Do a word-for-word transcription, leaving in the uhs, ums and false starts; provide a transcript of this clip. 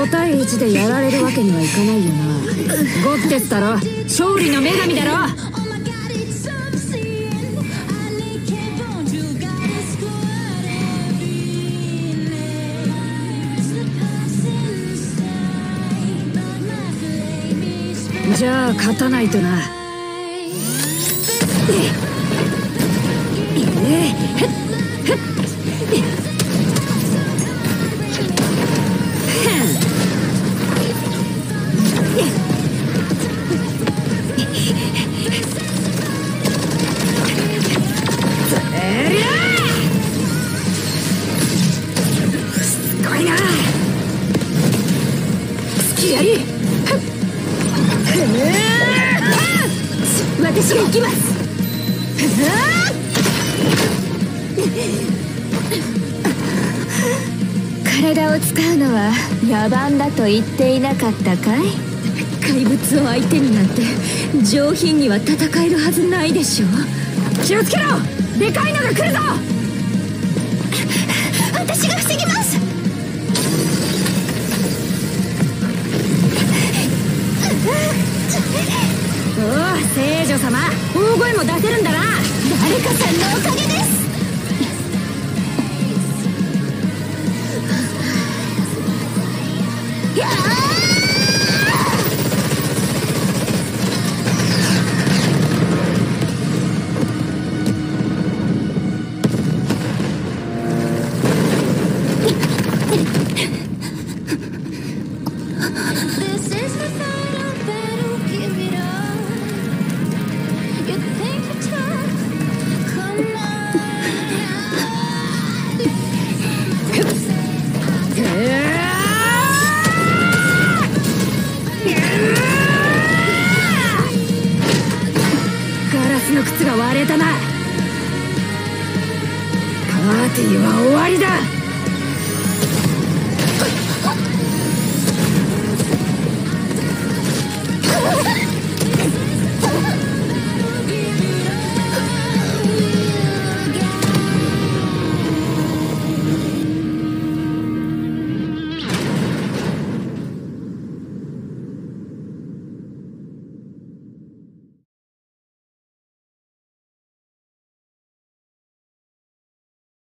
ごたいいちでやられるわけにはいかないよな。ゴッテスだろ、勝利の女神だろ。じゃあ勝たないとな。私が行きます。体を使うのは野蛮だと言っていなかったかい？怪物を相手になんて上品には戦えるはずないでしょ。気をつけろ、でかいのが来るぞ。私が防ぎます。おお、聖女様、大声も出せるんだな。誰かさんのおかげです。やあの靴が割れたな。パーティーは終わりだ。